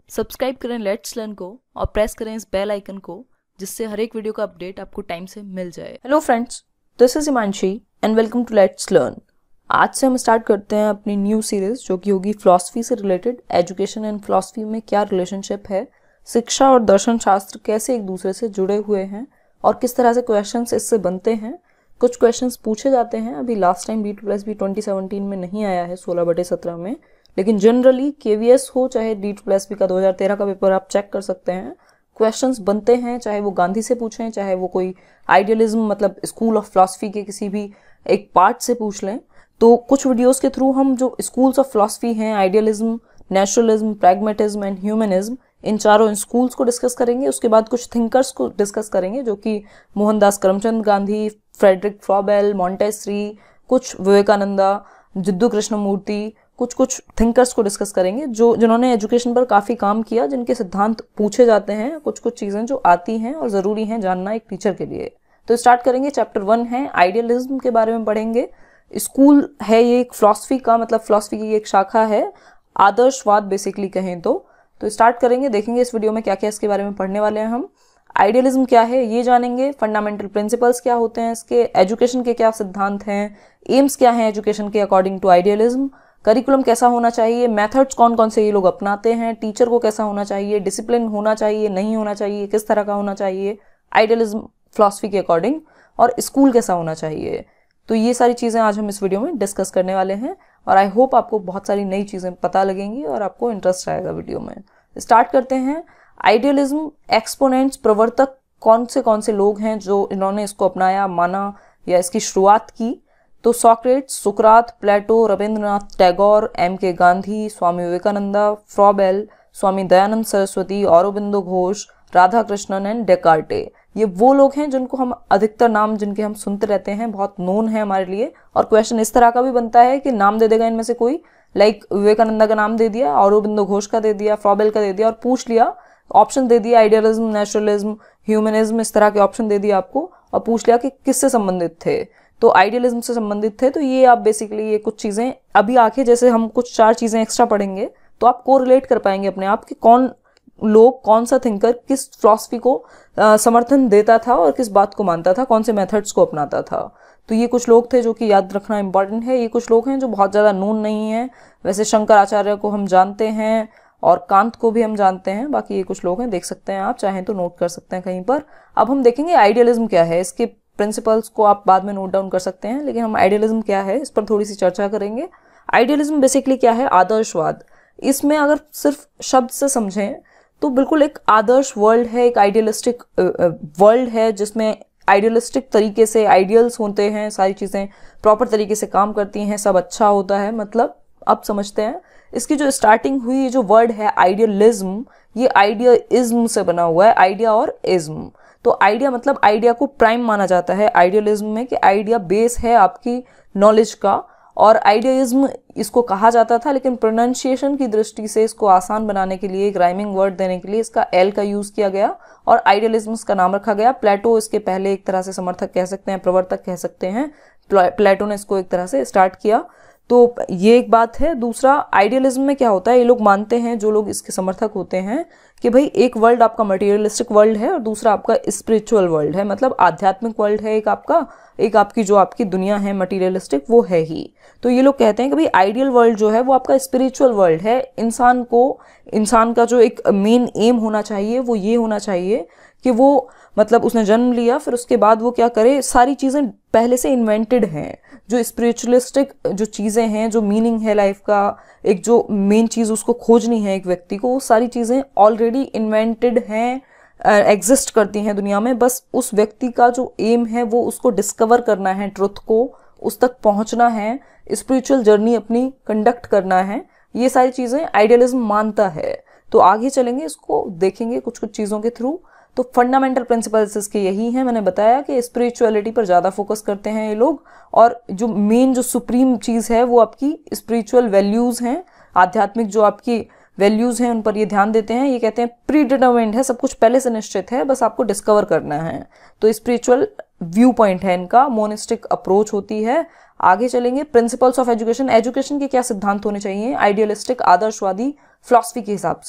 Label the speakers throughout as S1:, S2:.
S1: Subscribe करें let's learn को और प्रेस करें इस बेल आइकन को, जिससे हर एक वीडियो का अपडेट आपको टाइम से मिल जाए।
S2: Hello friends, this is Himanshi and welcome to let's learn. आज से हम स्टार्ट करते हैं अपनी न्यू सीरीज जो कि होगी फिलॉसफी से रिलेटेड। एजुकेशन एंड फिलॉसफी में क्या रिलेशनशिप है, शिक्षा और दर्शन शास्त्र कैसे एक दूसरे से जुड़े हुए हैं और किस तरह से क्वेश्चंस इससे बनते हैं। कुछ क्वेश्चंस पूछे जाते हैं। अभी लास्ट टाइम B2+B 2017 में नहीं आया है 16/17 में, लेकिन जनरली KVS हो चाहे D2+B का 2013 का पेपर आप चेक कर सकते हैं, क्वेश्चंस बनते हैं। चाहे वो गांधी से पूछें, चाहे वो कोई आइडियलिज्म मतलब स्कूल ऑफ फिलॉसफी के किसी भी एक पार्ट से पूछ लें। तो कुछ वीडियोस के थ्रू हम जो स्कूल्स ऑफ फिलॉसफी हैं, idealism, naturalism, pragmatism and humanism, इन चारों स्कूल्स को डिस्कस करेंगे। उसके बाद कुछ थिंकर्स को डिस्कस करेंगे जो कि Mohandas Karamchand Gandhi, Friedrich Froebel, Montessori, कुछ विवेकानंदा, जिद्दू कृष्णमूर्ति, कुछ थिंकर्स को डिस्कस करेंगे जिन्होंने एजुकेशन पर काफ़ी काम किया, जिनके सिद्धांत पूछे जाते हैं। कुछ चीज़ें जो आती हैं और ज़रूरी हैं जानना एक टीचर के लिए। तो स्टार्ट करेंगे। चैप्टर 1 है आइडियलिज्म के बारे में पढ़ेंगे। स्कूल है ये एक फिलॉसफी का, मतलब फिलॉसफी की एक शाखा है, आदर्शवाद बेसिकली कहें तो स्टार्ट करेंगे। देखेंगे इस वीडियो में क्या क्या इसके बारे में पढ़ने वाले हैं हम। आइडियलिज्म क्या है ये जानेंगे, फंडामेंटल प्रिंसिपल्स क्या होते हैं इसके, एजुकेशन के क्या सिद्धांत हैं, एम्स क्या हैं एजुकेशन के अकॉर्डिंग टू आइडियलिज्म, करिकुलम कैसा होना चाहिए, मेथड्स कौन कौन से ये लोग अपनाते हैं, टीचर को कैसा होना चाहिए, डिसिप्लिन होना चाहिए नहीं होना चाहिए, किस तरह का होना चाहिए आइडियलिज्म फिलॉसफी के अकॉर्डिंग, और स्कूल कैसा होना चाहिए। तो ये सारी चीज़ें आज हम इस वीडियो में डिस्कस करने वाले हैं और आई होप आपको बहुत सारी नई चीज़ें पता लगेंगी और आपको इंटरेस्ट आएगा वीडियो में। स्टार्ट करते हैं। आइडियलिज्म एक्सपोनेंट्स, प्रवर्तक कौन से लोग हैं जो इन्होंने इसको अपनाया, माना या इसकी शुरुआत की। तो सॉक्रेट्स, सुकरात, Plato, Rabindranath Tagore, M.K. Gandhi, Swami Vivekananda, Froebel, Swami Dayanand Saraswati, Aurobindo Ghosh, Radha Krishnan and Descartes. ये वो लोग हैं जिनको हम अधिकतर नाम जिनके हम सुनते रहते हैं, बहुत नोन है हमारे लिए। और क्वेश्चन इस तरह का भी बनता है कि नाम दे देगा इनमें से कोई, लाइक विवेकानंदा का नाम दे दिया, औरोबिंदो घोष का दे दिया, फ्रॉबेल का दे दिया और पूछ लिया, ऑप्शन दे दिया आइडियलिज्म, नेचुरलिज्म, ह्यूमनिज्म, इस तरह के ऑप्शन दे दिया आपको और पूछ लिया कि किससे संबंधित थे। तो आइडियलिज्म से संबंधित थे। तो ये आप बेसिकली ये कुछ चीज़ें अभी आके जैसे हम कुछ 4 चीज़ें एक्स्ट्रा पढ़ेंगे तो आप कोरिलेट कर पाएंगे अपने आप कि कौन लोग, कौन सा थिंकर किस फिलॉसफी को समर्थन देता था और किस बात को मानता था, कौन से मेथड्स को अपनाता था। तो ये कुछ लोग थे जो कि याद रखना इंपॉर्टेंट है। ये कुछ लोग हैं जो बहुत ज़्यादा नोन नहीं है। वैसे शंकराचार्य को हम जानते हैं और कांत को भी हम जानते हैं, बाकी ये कुछ लोग हैं, देख सकते हैं आप चाहें तो नोट कर सकते हैं कहीं पर। अब हम देखेंगे आइडियलिज्म क्या है, इसके प्रिंसिपल्स को आप बाद में नोट डाउन कर सकते हैं, लेकिन हम आइडियलिज्म क्या है इस पर थोड़ी सी चर्चा करेंगे। आइडियलिज्म बेसिकली क्या है, आदर्शवाद। इसमें अगर सिर्फ शब्द से समझें तो बिल्कुल एक आदर्श वर्ल्ड है, एक आइडियलिस्टिक वर्ल्ड है जिसमें आइडियलिस्टिक तरीके से आइडियल्स होते हैं, सारी चीज़ें प्रॉपर तरीके से काम करती हैं, सब अच्छा होता है। मतलब अब समझते हैं इसकी जो स्टार्टिंग हुई, ये जो वर्ड है आइडियलिज्म, ये आइडियाइज्म से बना हुआ है, आइडिया और इज्म। तो आइडिया मतलब आइडिया को प्राइम माना जाता है आइडियलिज्म में, कि आइडिया बेस है आपकी नॉलेज का, और आइडियाइज्म इसको कहा जाता था, लेकिन प्रोनाउंसिएशन की दृष्टि से इसको आसान बनाने के लिए, एक राइमिंग वर्ड देने के लिए इसका एल का यूज किया गया और आइडियलिज्म का नाम रखा गया। प्लेटो इसके पहले एक तरह से समर्थक कह सकते हैं, प्रवर्तक कह सकते हैं। प्लेटो ने इसको एक तरह से स्टार्ट किया। तो ये एक बात है। दूसरा, आइडियलिज्म में क्या होता है, ये लोग मानते हैं, जो लोग इसके समर्थक होते हैं, कि भाई एक वर्ल्ड आपका मटेरियलिस्टिक वर्ल्ड है और दूसरा आपका स्पिरिचुअल वर्ल्ड है, मतलब आध्यात्मिक वर्ल्ड है एक आपका, एक आपकी जो आपकी दुनिया है मटेरियलिस्टिक वो है ही। तो ये लोग कहते हैं कि भाई आइडियल वर्ल्ड जो है वो आपका स्पिरिचुअल वर्ल्ड है। इंसान का जो एक मेन एम होना चाहिए वो ये होना चाहिए कि वो मतलब उसने जन्म लिया, फिर उसके बाद वो क्या करे, सारी चीज़ें पहले से इन्वेंटेड हैं। जो स्पिरिचुअलिस्टिक जो चीज़ें हैं, जो मीनिंग है लाइफ का, एक जो मेन चीज़ उसको खोजनी है एक व्यक्ति को, वो सारी चीज़ें ऑलरेडी इन्वेंटेड हैं, एग्जिस्ट करती हैं दुनिया में। बस उस व्यक्ति का जो एम है वो उसको डिस्कवर करना है, ट्रुथ को उस तक पहुंचना है, स्पिरिचुअल जर्नी अपनी कंडक्ट करना है। ये सारी चीज़ें आइडियलिज्म मानता है। तो आगे चलेंगे, इसको देखेंगे कुछ चीज़ों के थ्रू। तो फंडामेंटल प्रिंसिपल्स इसके यही हैं, मैंने बताया कि स्पिरिचुअलिटी पर ज़्यादा फोकस करते हैं ये लोग, और जो मेन जो सुप्रीम चीज़ है वो आपकी स्पिरिचुअल वैल्यूज़ हैं, आध्यात्मिक जो आपकी वैल्यूज़ हैं उन पर ये ध्यान देते हैं। ये कहते हैं प्री डिटरमाइंड है, सब कुछ पहले से निश्चित है, बस आपको डिस्कवर करना है। तो स्पिरिचुअल व्यू पॉइंट है इनका, मोनिस्टिक अप्रोच होती है। आगे चलेंगे, प्रिंसिपल्स ऑफ एजुकेशन, एजुकेशन के क्या सिद्धांत होने चाहिए आइडियलिस्टिक आदर्शवादी फिलॉसफी के हिसाब से।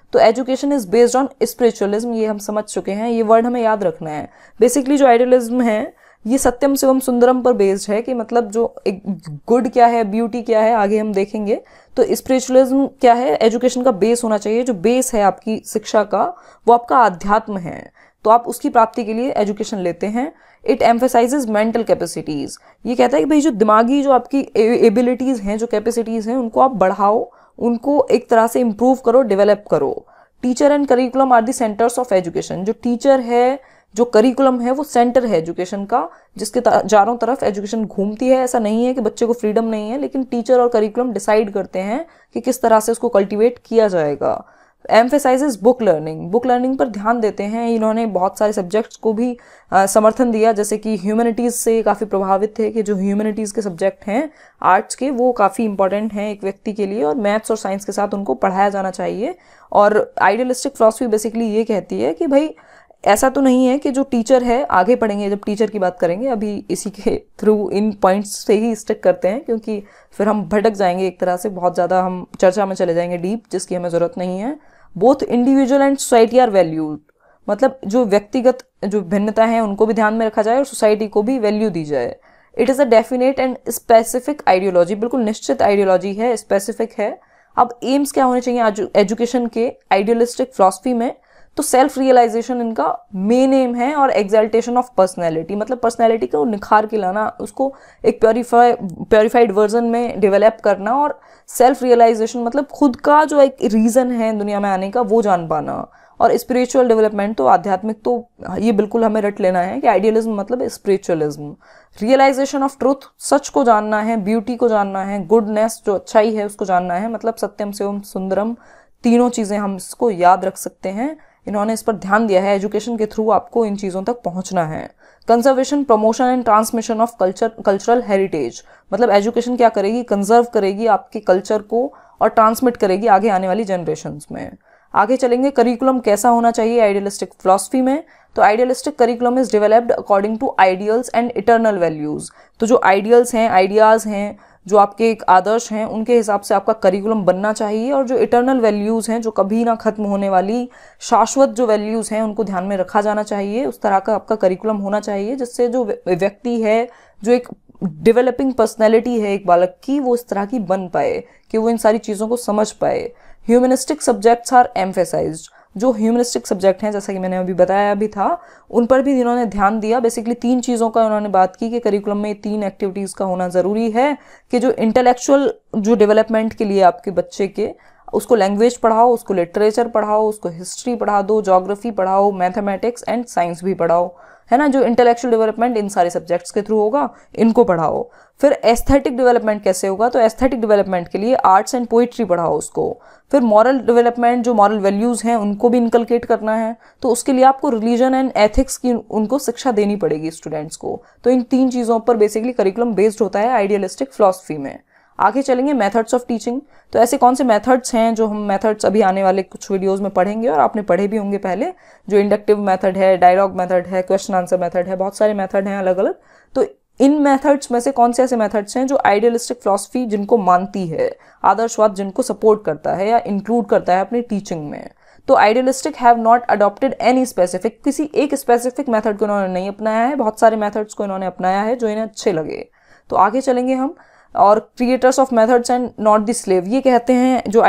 S2: तो education is based on spiritualism, ये हम समझ चुके हैं, ये वर्ड हमें याद रखना है। बेसिकली जो आइडियलिज्म है ये सत्यम शिवम सुंदरम पर बेस्ड है, कि मतलब जो एक गुड क्या है, ब्यूटी क्या है, आगे हम देखेंगे। तो स्पिरिचुअलिज्म क्या है, एजुकेशन का बेस होना चाहिए, जो बेस है आपकी शिक्षा का वो आपका आध्यात्म है, तो आप उसकी प्राप्ति के लिए एजुकेशन लेते हैं। इट एम्फेसाइजेज मेंटल कैपेसिटीज, ये कहता है कि भाई जो दिमागी जो आपकी एबिलिटीज हैं, जो कैपेसिटीज हैं, उनको आप बढ़ाओ, उनको एक तरह से इम्प्रूव करो, डेवलप करो। Teacher and curriculum are the centres of education, जो टीचर है, जो करिकुलम है, वो सेंटर है एजुकेशन का, जिसके चारों तरफ एजुकेशन घूमती है। ऐसा नहीं है कि बच्चे को फ्रीडम नहीं है, लेकिन टीचर और करिकुलम डिसाइड करते हैं कि किस तरह से उसको कल्टीवेट किया जाएगा। Emphasises book learning, book learning पर ध्यान देते हैं। इन्होंने बहुत सारे सब्जेक्ट्स को भी समर्थन दिया, जैसे कि ह्यूमैनिटीज़ से काफ़ी प्रभावित थे कि जो ह्यूमैनिटीज़ के सब्जेक्ट हैं आर्ट्स के, वो काफ़ी इंपॉर्टेंट हैं एक व्यक्ति के लिए, और मैथ्स और साइंस के साथ उनको पढ़ाया जाना चाहिए। और आइडियलिस्टिक फिलॉसफी बेसिकली ये कहती है कि भाई ऐसा तो नहीं है कि जो टीचर है, आगे पढ़ेंगे जब टीचर की बात करेंगे, अभी इसी के थ्रू इन पॉइंट्स से ही स्टिक करते हैं, क्योंकि फिर हम भटक जाएंगे एक तरह से, बहुत ज़्यादा हम चर्चा में चले जाएंगे डीप, जिसकी हमें ज़रूरत नहीं है। Both individual and society are valued, मतलब जो व्यक्तिगत जो भिन्नता है उनको भी ध्यान में रखा जाए और सोसाइटी को भी वैल्यू दी जाए। It is a definite and specific ideology, बिल्कुल निश्चित आइडियोलॉजी है, स्पेसिफिक है। अब एम्स क्या होने चाहिए एजुकेशन के आइडियलिस्टिक फिलॉसफी में, तो सेल्फ रियलाइजेशन इनका मेन एम है, और एक्सल्टेशन ऑफ पर्सनैलिटी, मतलब पर्सनैलिटी को निखार के लाना, उसको एक प्योरीफाइड वर्जन में डेवलप करना, और सेल्फ रियलाइजेशन मतलब खुद का जो एक रीज़न है दुनिया में आने का वो जान पाना। और स्पिरिचुअल डेवलपमेंट, तो आध्यात्मिक, तो ये बिल्कुल हमें रट लेना है कि आइडियलिज्म मतलब स्पिरिचुअलिज्म। रियलाइजेशन ऑफ ट्रूथ, सच को जानना है, ब्यूटी को जानना है, गुडनेस जो अच्छाई है उसको जानना है, मतलब सत्यम शिवम सुंदरम, तीनों चीज़ें हम इसको याद रख सकते हैं। इन्होंने इस पर ध्यान दिया है, एजुकेशन के थ्रू आपको इन चीज़ों तक पहुंचना है। Conservation, promotion and transmission of cultural heritage, मतलब एजुकेशन क्या करेगी, कंजर्व करेगी आपके कल्चर को और ट्रांसमिट करेगी आगे आने वाली जनरेशन्स में। आगे चलेंगे, करिकुलम कैसा होना चाहिए आइडियलिस्टिक फिलॉसफी में, तो idealistic curriculum is developed according to ideals and eternal values, तो जो आइडियल्स हैं, आइडियाज़ हैं, जो आपके एक आदर्श हैं, उनके हिसाब से आपका करिकुलम बनना चाहिए, और जो इटर्नल वैल्यूज़ हैं, जो कभी ना खत्म होने वाली शाश्वत जो वैल्यूज़ हैं, उनको ध्यान में रखा जाना चाहिए। उस तरह का आपका करिकुलम होना चाहिए जिससे जो व्यक्ति है, जो एक डेवलपिंग पर्सनैलिटी है एक बालक की, वो इस तरह की बन पाए कि वो इन सारी चीज़ों को समझ पाए। ह्यूमनिस्टिक सब्जेक्ट्स आर एम्फेसाइज्ड, जो ह्यूमनिस्टिक सब्जेक्ट हैं, जैसा कि मैंने अभी बताया भी था, उन पर भी इन्होंने ध्यान दिया। बेसिकली 3 चीज़ों का उन्होंने बात की कि करिकुलम में 3 एक्टिविटीज़ का होना ज़रूरी है, कि जो इंटेलेक्चुअल जो डेवलपमेंट के लिए आपके बच्चे के, उसको लैंग्वेज पढ़ाओ, उसको लिटरेचर पढ़ाओ, उसको हिस्ट्री पढ़ा दो, ज्योग्राफी पढ़ाओ, मैथमेटिक्स एंड साइंस भी पढ़ाओ, है ना। जो इंटेलेक्चुअल डेवलपमेंट इन सारे सब्जेक्ट्स के थ्रू होगा, इनको पढ़ाओ। फिर एस्थेटिक डेवलपमेंट कैसे होगा, तो एस्थेटिक डेवलपमेंट के लिए आर्ट्स एंड पोइट्री पढ़ाओ उसको। फिर मॉरल डेवलपमेंट, जो मॉरल वैल्यूज़ हैं उनको भी इनकलकेट करना है, तो उसके लिए आपको रिलीजन एंड एथिक्स की उनको शिक्षा देनी पड़ेगी स्टूडेंट्स को। तो इन 3 चीज़ों पर बेसिकली करिकुलम बेस्ड होता है आइडियलिस्टिक फिलॉसफी में। आगे चलेंगे मेथड्स ऑफ टीचिंग, तो ऐसे कौन से मेथड्स हैं जो हम मेथड्स अभी आने वाले कुछ वीडियोस में पढ़ेंगे, और आपने पढ़े भी होंगे पहले, जो इंडक्टिव मेथड है, डायलॉग मेथड है, क्वेश्चन आंसर मेथड है, बहुत सारे मेथड हैं अलग अलग। तो इन मेथड्स में से कौन से ऐसे मेथड्स हैं जो आइडियलिस्टिक फिलॉसफी जिनको मानती है, आदर्शवाद जिनको सपोर्ट करता है या इंक्लूड करता है अपनी टीचिंग में। तो idealistic have not adopted any specific, किसी एक स्पेसिफिक मेथड को इन्होंने नहीं अपनाया है, बहुत सारे मेथड्स को इन्होंने अपनाया है जो इन्हें अच्छे लगे। तो आगे चलेंगे हम, और creators of methods and not the slave, ये कहते हैं जो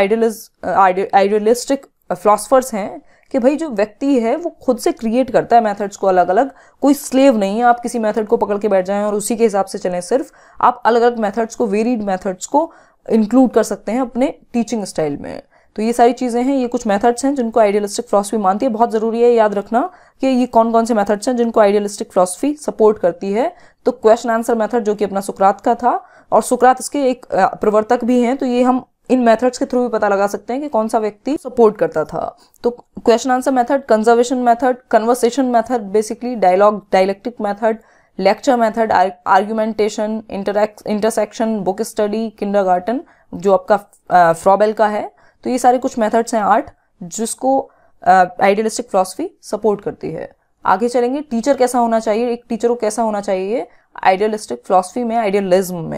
S2: आइडियलिस्टिक फिलॉसफर्स हैं कि भाई जो व्यक्ति है वो खुद से क्रिएट करता है मेथड्स को अलग अलग, कोई स्लेव नहीं है। आप किसी मेथड को पकड़ के बैठ जाएं और उसी के हिसाब से चलें, सिर्फ आप अलग अलग मेथड्स को, वेरीड मेथड्स को इंक्लूड कर सकते हैं अपने टीचिंग स्टाइल में। तो ये सारी चीज़ें हैं, ये कुछ मेथड्स हैं जिनको आइडियलिस्टिक फिलॉसफी मानती है। बहुत ज़रूरी है याद रखना कि ये कौन कौन से मेथड्स हैं जिनको आइडियलिस्टिक फिलॉसफी सपोर्ट करती है। तो क्वेश्चन आंसर मेथड जो कि अपना सुकरात का था, और सुकरात इसके एक प्रवर्तक भी हैं, तो ये हम इन मेथड्स के थ्रू भी पता लगा सकते हैं कि कौन सा व्यक्ति सपोर्ट करता था। तो question answer method, conservation method, conversation method, basically dialectic method, lecture method, argumentation, intersection, book study, kindergarten जो आपका फ्रॉबेल का है। तो ये सारे कुछ मेथड्स हैं 8 जिसको आइडियलिस्टिक फिलॉसफी सपोर्ट करती है। आगे चलेंगे, टीचर कैसा होना चाहिए, एक टीचर को कैसा होना चाहिए आइडियलिस्टिक फिलॉसफी में, आइडियलिज्म में।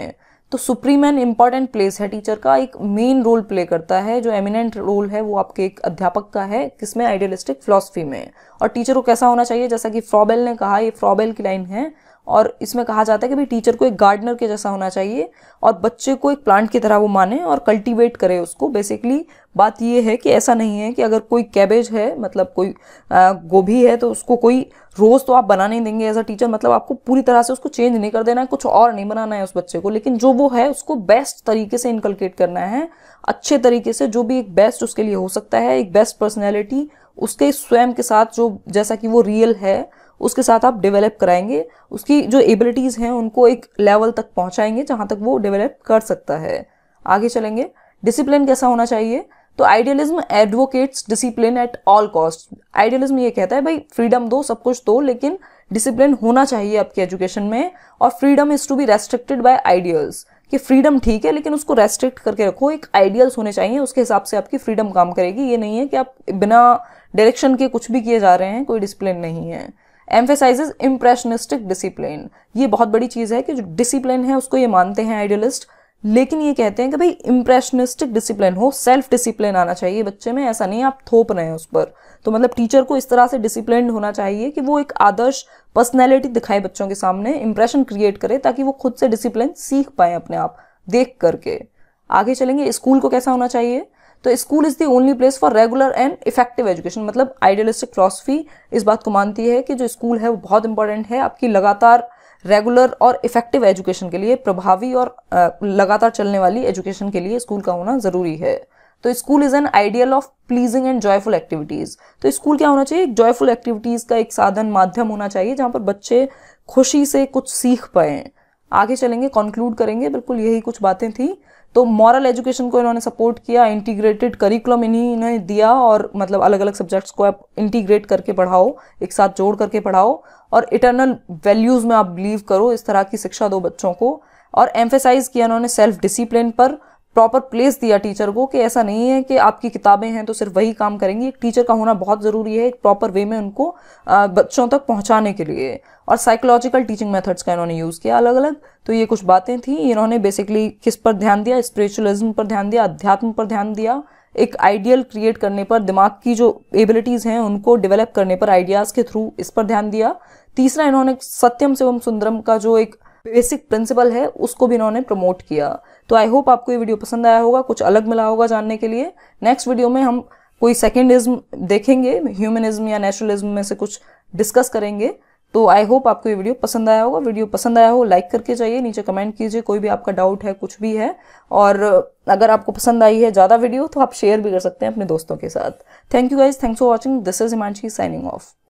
S2: तो सुप्रीम एंड इम्पॉर्टेंट प्लेस है टीचर का, एक मेन रोल प्ले करता है, जो एमिनेंट रोल है वो आपके एक अध्यापक का है, किसमें, आइडियलिस्टिक फिलॉसफी में। और टीचर को कैसा होना चाहिए, जैसा कि फ्रॉबेल ने कहा, ये फ्रॉबेल की लाइन है, और इसमें कहा जाता है कि भाई टीचर को एक गार्डनर के जैसा होना चाहिए और बच्चे को एक प्लांट की तरह वो माने और कल्टीवेट करे उसको। बेसिकली बात ये है कि ऐसा नहीं है कि अगर कोई कैबेज है, मतलब कोई गोभी है, तो उसको कोई रोज तो आप बना नहीं देंगे एज अ टीचर, मतलब आपको पूरी तरह से उसको चेंज नहीं कर देना है, कुछ और नहीं बनाना है उस बच्चे को, लेकिन जो वो है उसको बेस्ट तरीके से इनकलकेट करना है, अच्छे तरीके से, जो भी एक बेस्ट उसके लिए हो सकता है, एक बेस्ट पर्सनैलिटी उसके स्वयं के साथ, जो जैसा कि वो रियल है उसके साथ आप डेवलप कराएंगे, उसकी जो एबिलिटीज हैं उनको एक लेवल तक पहुंचाएंगे जहां तक वो डेवलप कर सकता है। आगे चलेंगे, डिसिप्लिन कैसा होना चाहिए, तो idealism advocates discipline at all cost. Idealism ये कहता है भाई फ्रीडम दो, सब कुछ दो, लेकिन डिसिप्लिन होना चाहिए आपकी एजुकेशन में, और freedom is to be restricted by ideals, कि फ्रीडम ठीक है लेकिन उसको रेस्ट्रिक्ट करके रखो, एक आइडियल्स होने चाहिए, उसके हिसाब से आपकी फ्रीडम काम करेगी। ये नहीं है कि आप बिना डायरेक्शन के कुछ भी किए जा रहे हैं, कोई डिसिप्लिन नहीं है। एम्फेसाइजेस इम्प्रेशनिस्टिक डिसिप्लिन, ये बहुत बड़ी चीज है कि जो डिसिप्लिन है उसको ये मानते हैं आइडियलिस्ट, लेकिन ये कहते हैं कि भाई इम्प्रेशनिस्टिक डिसिप्लिन हो, सेल्फ डिसिप्लिन आना चाहिए बच्चे में, ऐसा नहीं आप थोप रहे हैं उस पर। तो मतलब टीचर को इस तरह से डिसिप्लिन होना चाहिए कि वो एक आदर्श पर्सनैलिटी दिखाए बच्चों के सामने, इंप्रेशन क्रिएट करे, ताकि वो खुद से डिसिप्लिन सीख पाए अपने आप देख करके। आगे चलेंगे, स्कूल को कैसा होना चाहिए, तो school is the only place for regular and effective education. मतलब आइडियलिस्टिक फिलॉसफी इस बात को मानती है कि जो स्कूल है वो बहुत इंपॉर्टेंट है आपकी लगातार रेगुलर और इफेक्टिव एजुकेशन के लिए, प्रभावी और लगातार चलने वाली एजुकेशन के लिए स्कूल का होना जरूरी है। तो school is an ideal of pleasing and joyful activities. तो स्कूल क्या होना चाहिए, जॉयफुल एक्टिविटीज का एक साधन, माध्यम होना चाहिए जहां पर बच्चे खुशी से कुछ सीख पाए। आगे चलेंगे, कंक्लूड करेंगे, बिल्कुल यही कुछ बातें थी। तो मॉरल एजुकेशन को इन्होंने सपोर्ट किया, इंटीग्रेटेड करिकुलम इन्हीं दिया, और मतलब अलग अलग सब्जेक्ट्स को आप इंटीग्रेट करके पढ़ाओ, एक साथ जोड़ करके पढ़ाओ, और इटर्नल वैल्यूज में आप बिलीव करो, इस तरह की शिक्षा दो बच्चों को। और एम्फेसाइज किया इन्होंने सेल्फ डिसिप्लिन पर, प्रॉपर प्लेस दिया टीचर को, कि ऐसा नहीं है कि आपकी किताबें हैं तो सिर्फ वही काम करेंगी, एक टीचर का होना बहुत जरूरी है एक प्रॉपर वे में उनको बच्चों तक पहुंचाने के लिए। और साइकोलॉजिकल टीचिंग मेथड्स का इन्होंने यूज किया अलग अलग। तो ये कुछ बातें थी, इन्होंने बेसिकली किस पर ध्यान दिया, स्पिरिचुअलिज्म पर ध्यान दिया, अध्यात्म पर ध्यान दिया, एक आइडियल क्रिएट करने पर, दिमाग की जो एबिलिटीज हैं उनको डेवलप करने पर आइडियाज के थ्रू, इस पर ध्यान दिया। तीसरा, इन्होंने सत्यम शिवम सुंदरम का जो एक बेसिक प्रिंसिपल है उसको भी इन्होंने प्रमोट किया। तो आई होप आपको ये वीडियो पसंद आया होगा, कुछ अलग मिला होगा जानने के लिए। नेक्स्ट वीडियो में हम कोई सेकेंडिज्म देखेंगे, ह्यूमनिज्म या नेचुरलिज्म में से कुछ डिस्कस करेंगे। तो आई होप आपको ये वीडियो पसंद आया होगा। वीडियो पसंद आया हो लाइक करके जाइए, नीचे कमेंट कीजिए कोई भी आपका डाउट है, कुछ भी है। और अगर आपको पसंद आई है ज़्यादा वीडियो तो आप शेयर भी कर सकते हैं अपने दोस्तों के साथ। Thank you guys, thanks for watching, this is Himanshi signing of.